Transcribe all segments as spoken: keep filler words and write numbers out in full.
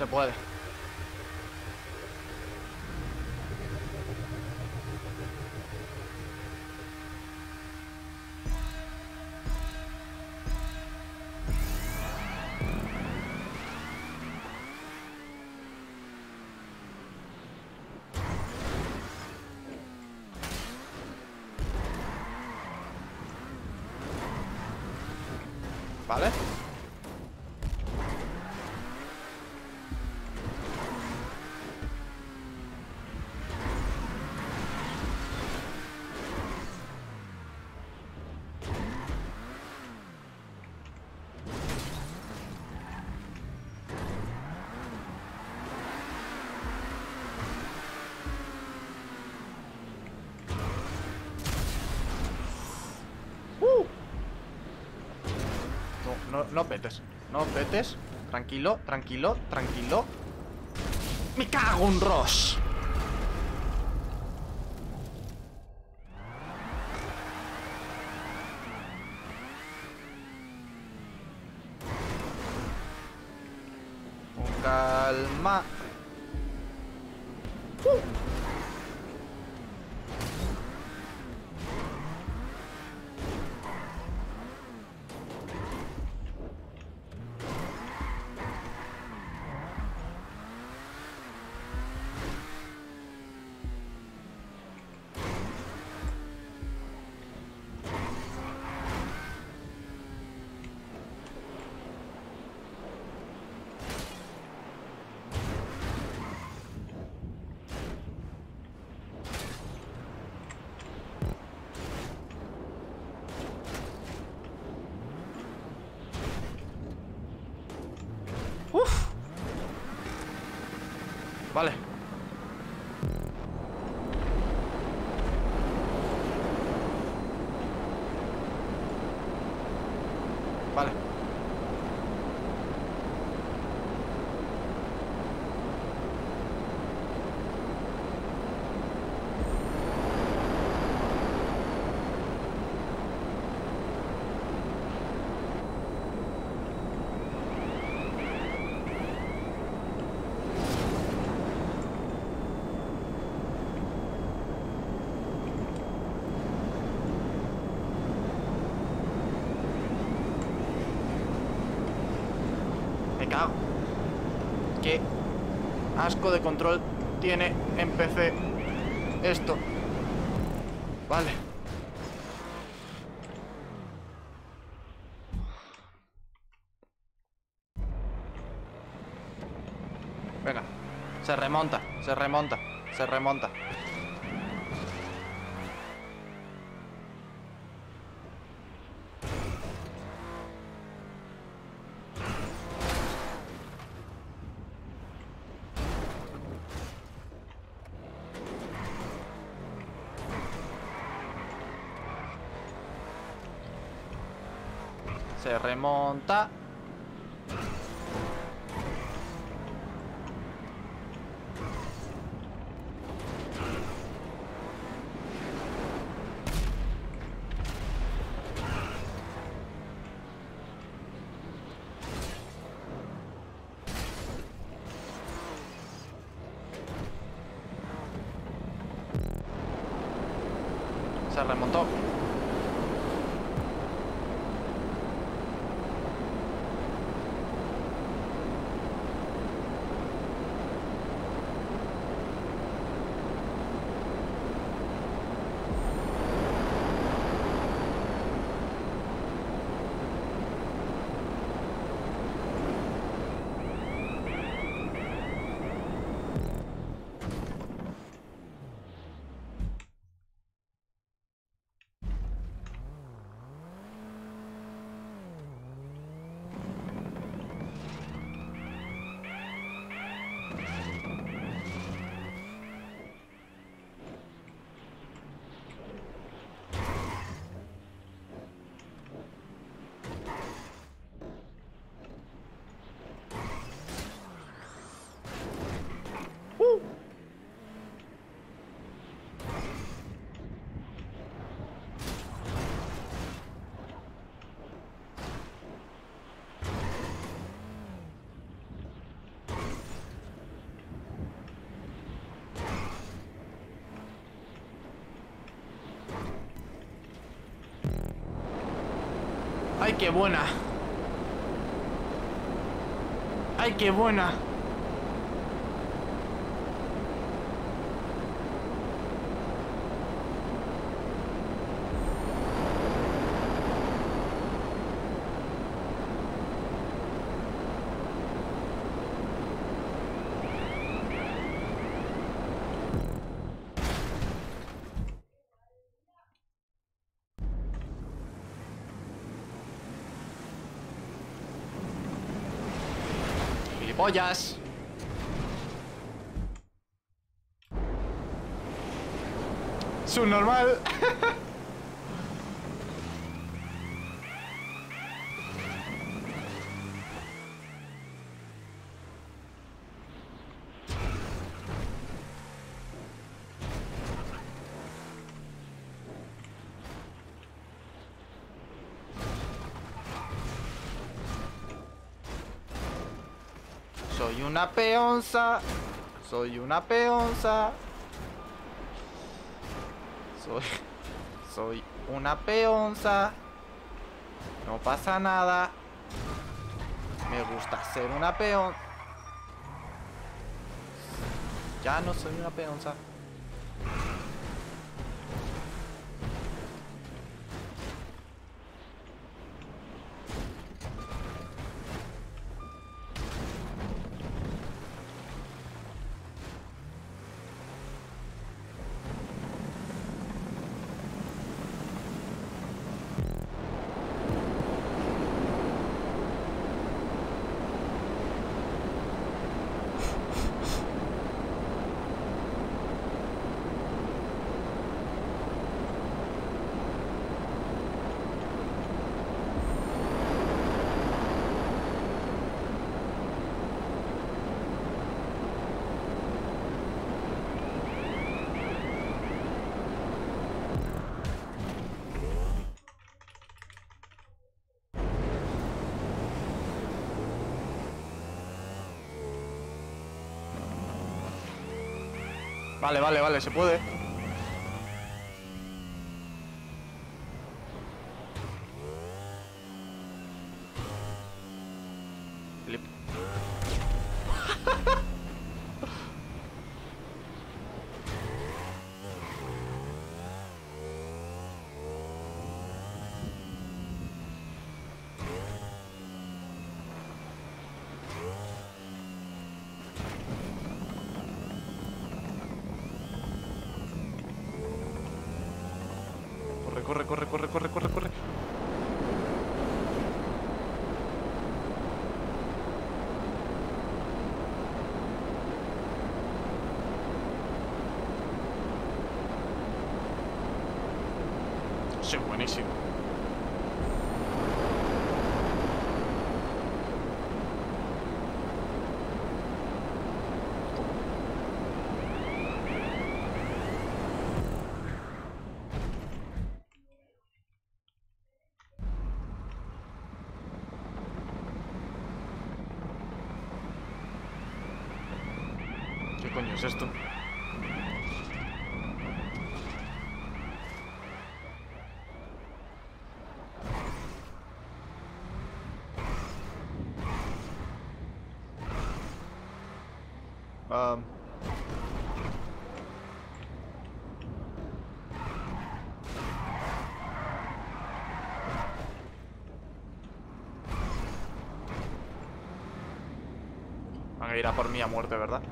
Se puede. Vale. Uh. No, no petes, no petes. Tranquilo, tranquilo, tranquilo. ¡Me cago en Ross! Con calma. Uh. Uf. Vale. Vale. Me cago. Qué asco de control tiene en P C esto. Vale. Venga. Se remonta, se remonta, se remonta. Se remonta. Se remontó. qué buena! ¡Ay, qué buena! ¡Gilipollas! Subnormal. Soy una peonza. Soy una peonza. Soy... Soy una peonza. No pasa nada. Me gusta ser una peón. Ya no soy una peonza. Vale, vale, vale, se puede. Flip. Corre, corre, corre, corre, corre, corre. Sí, buenísimo. ¿Qué coño es esto? Um... Van a ir a por mí a muerte, ¿verdad?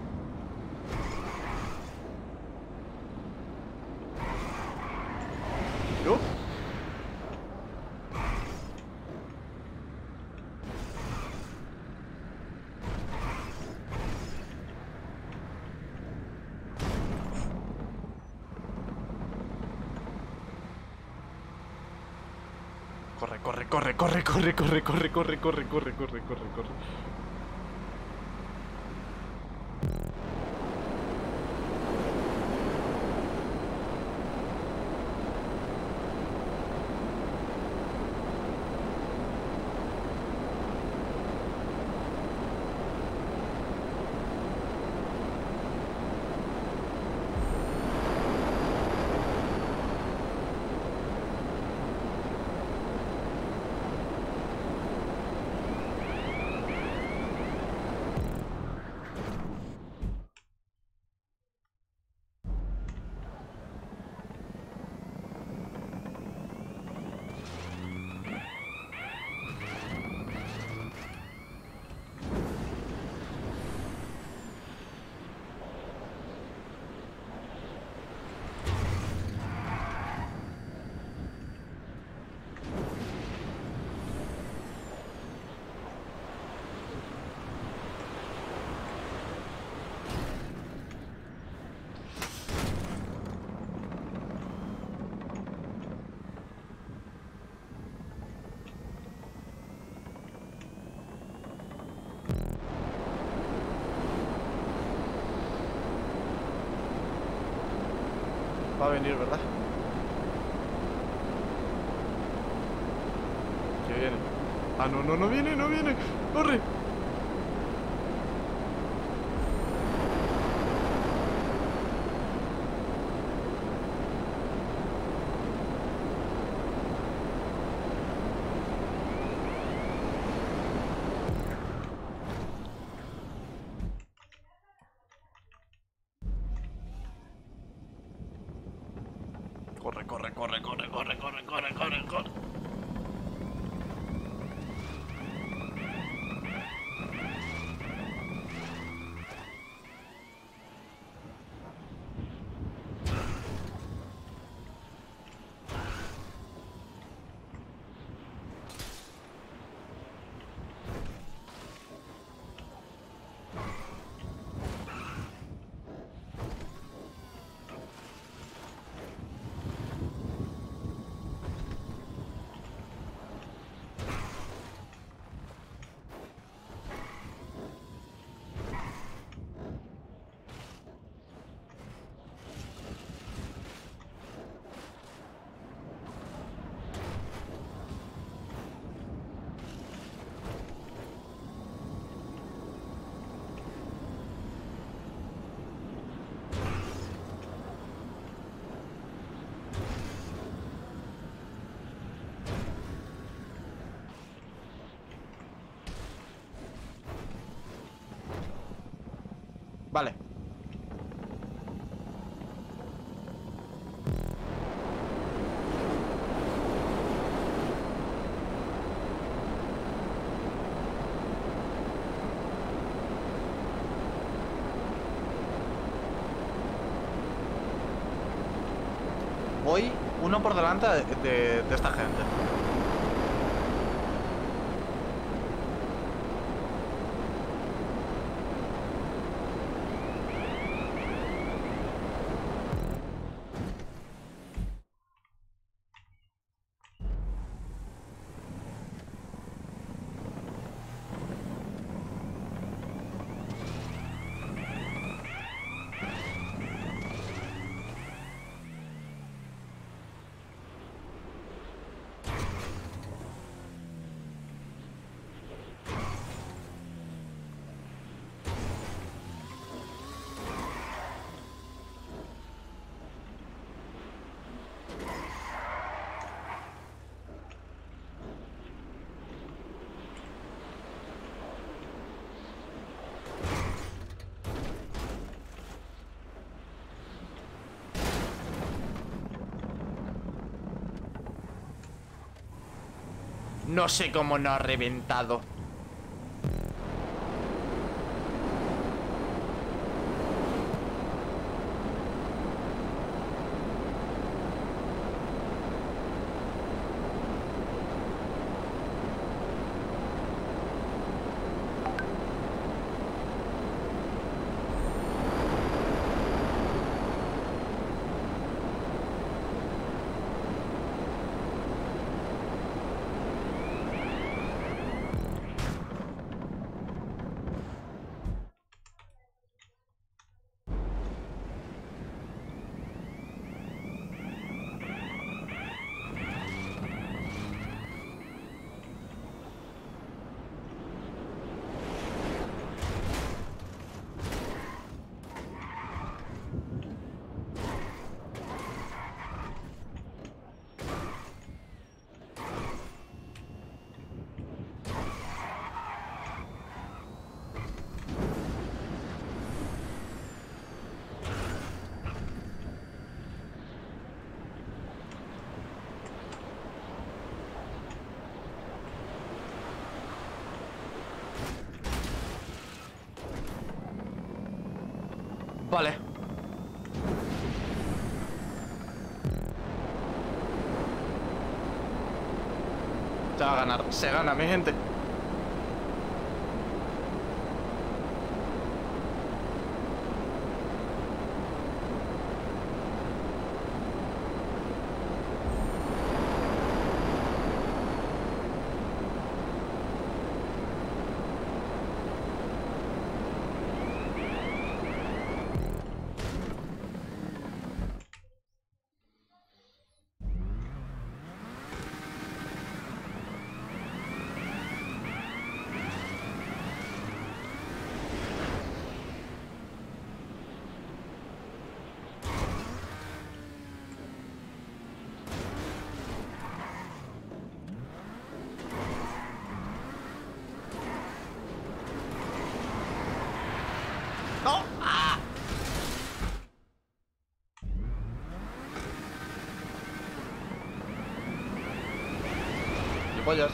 ¿Yo? Corre, corre, corre, corre, corre, corre, corre, corre, corre, corre, corre, corre, corre. Va a venir, ¿verdad? Que viene. Ah, no, no, no viene, no viene. ¡Corre! Corre, corre, corre, corre, corre, corre, corre, corre, corre. Vale. Voy uno por delante de, de, de esta gente. No sé cómo no ha reventado. Vale. Se va a ganar. Se gana, mi gente. gilipollas.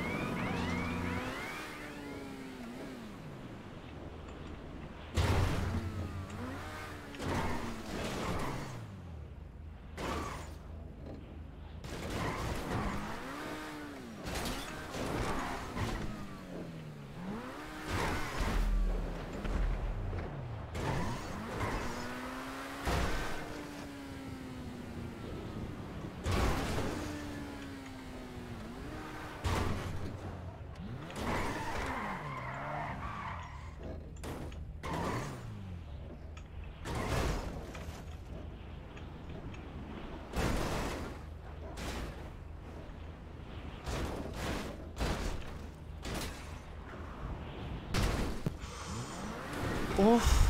Uf.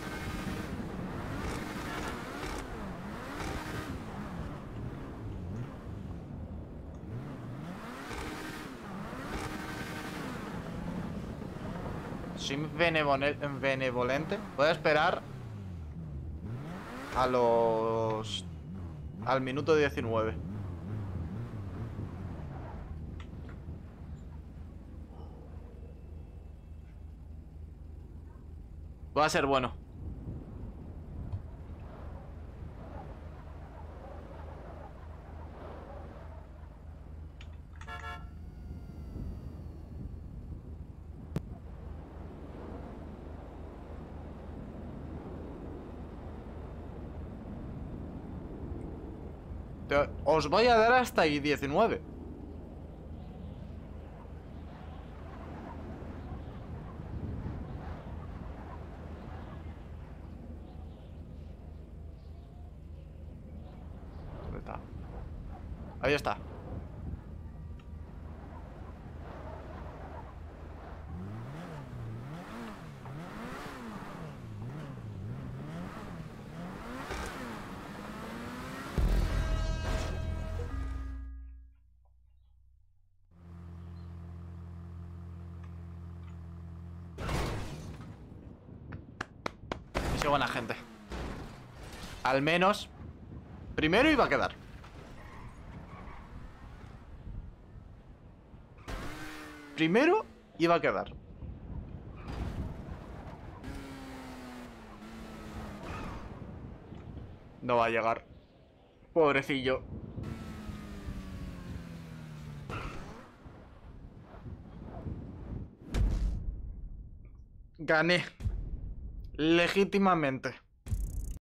Soy benevole- benevolente. Voy a esperar a los... al minuto diecinueve. Voy a ser bueno. Te- Os voy a dar hasta ahí diecinueve. ¿Dónde está? Ahí está. Y soy buena gente. Al menos primero iba a quedar. Primero iba a quedar. No va a llegar. Pobrecillo. Gané. Legítimamente.